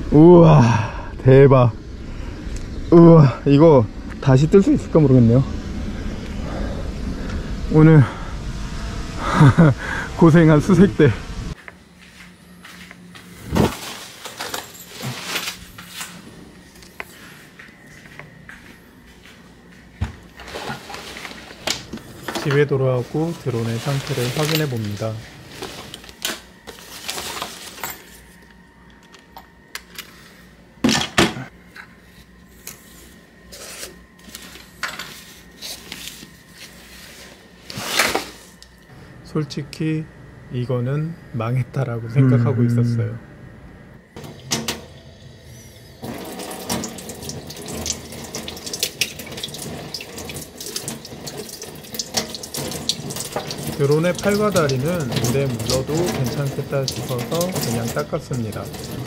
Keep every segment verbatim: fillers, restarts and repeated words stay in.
우와 대박. 우와 이거 다시 뜰 수 있을까 모르겠네요. 오늘 고생한 수색대. 집에 돌아오고 드론의 상태를 확인해 봅니다. 솔직히 이거는 망했다라고 생각하고 음... 있었어요. 드론의 팔과 다리는 물에 묻어도 괜찮겠다 싶어서 그냥 닦았습니다.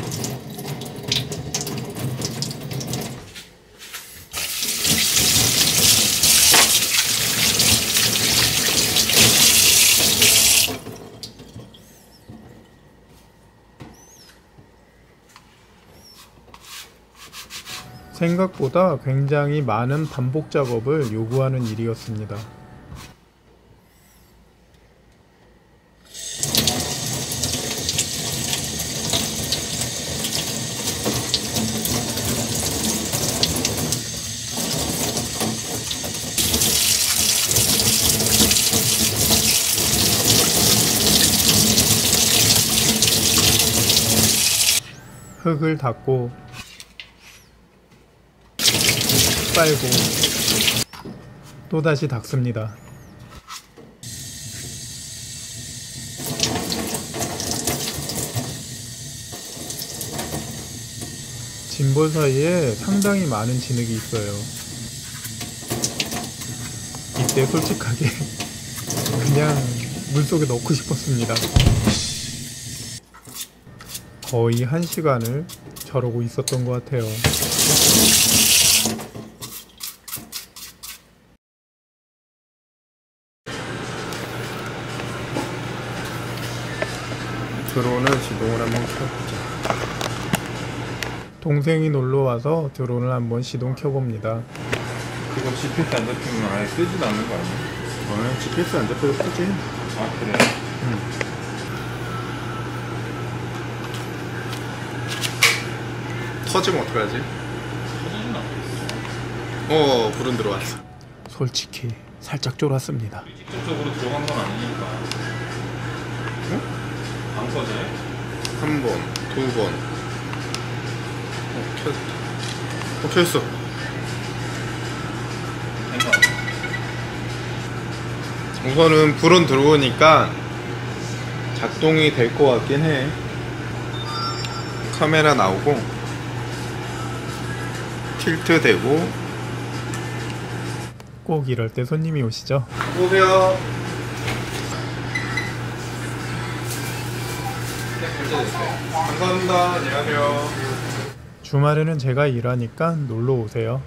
생각보다 굉장히 많은 반복 작업을 요구하는 일이었습니다. 흙을 닦고 빨고 또다시 닦습니다. 짐볼 사이에 상당히 많은 진흙이 있어요. 이때 솔직하게 그냥 물속에 넣고 싶었습니다. 거의 한 시간을 저러고 있었던 것 같아요. 드론을 시동을 한번 켜보자. 동생이 놀러와서 드론을 한번 시동 켜봅니다. 그거 지피에스 안 잡히면 아예 쓰지도 않는 거 아니야? 어, 지피에스 안 잡혀도 쓰지. 아 그래? 응. 터지면 어떡하지? 터지진 않겠어. 어 불은 들어왔어. 솔직히 살짝 쫄았습니다. 직접적으로 들어간 건 아니니까. 응? 방서제 한 번, 두 번. 어 켰다. 어 켰어. 우선은 불은 들어오니까 작동이 될 것 같긴 해. 카메라 나오고 틸트 되고. 꼭 이럴 때 손님이 오시죠. 오세요. 감사합니다. 안녕하세요. 주말에는 제가 일하니까 놀러 오세요.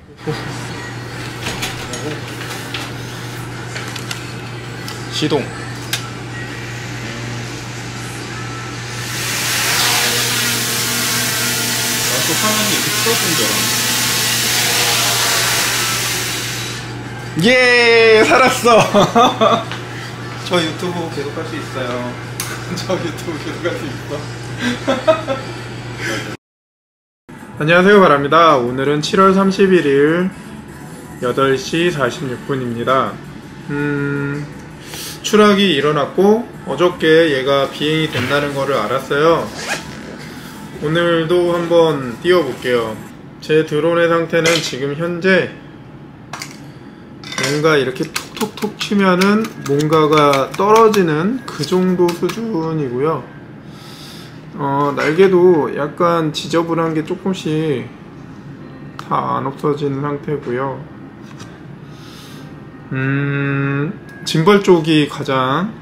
시동. 나도 화면이 이렇게 틀어진 줄 알았는데. 예, 살았어. 저 유튜브 계속 할 수 있어요. 저 유튜브 계속 할 수 있어. 안녕하세요, 바랍니다. 오늘은 칠월 삼십일일 여덟 시 사십육 분입니다. 음, 추락이 일어났고 어저께 얘가 비행이 된다는 거를 알았어요. 오늘도 한번 띄워볼게요. 제 드론의 상태는 지금 현재 뭔가 이렇게 톡톡톡 치면은 뭔가가 떨어지는 그 정도 수준이고요. 어, 날개도 약간 지저분한 게 조금씩 다 안 없어진 상태고요. 음, 짐벌 쪽이 가장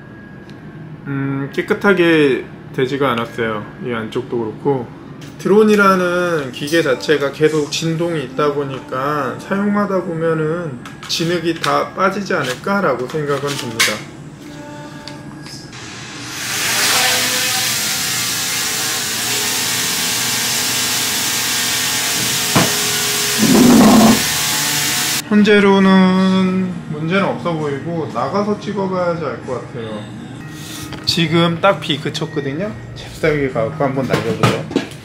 음, 깨끗하게 되지가 않았어요. 이 안쪽도 그렇고. 드론이라는 기계 자체가 계속 진동이 있다 보니까 사용하다 보면은 진흙이 다 빠지지 않을까 라고 생각은 듭니다. 현재로는 문제는 없어 보이고 나가서 찍어봐야지 알 것 같아요. 지금 딱 비 그쳤거든요. 잽싸게 가갖고 한번 날려보죠.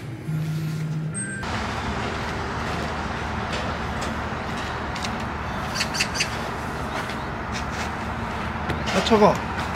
아 차가.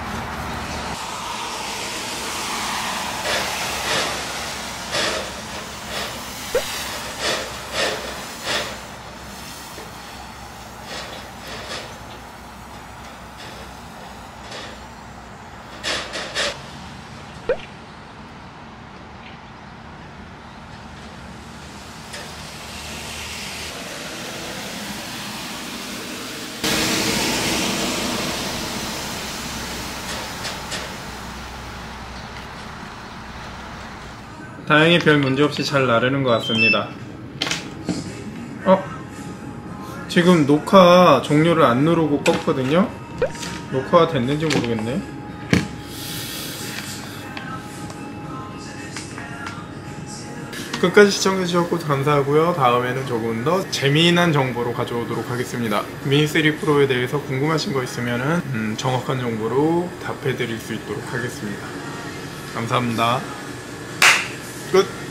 다행히 별 문제 없이 잘 나르는 것 같습니다. 어? 지금 녹화 종료를 안 누르고 껐거든요? 녹화가 됐는지 모르겠네. 끝까지 시청해주셨고 감사하고요. 다음에는 조금 더 재미난 정보로 가져오도록 하겠습니다. 미니 쓰리 프로에 대해서 궁금하신 거 있으면 음, 정확한 정보로 답해드릴 수 있도록 하겠습니다. 감사합니다. 끝.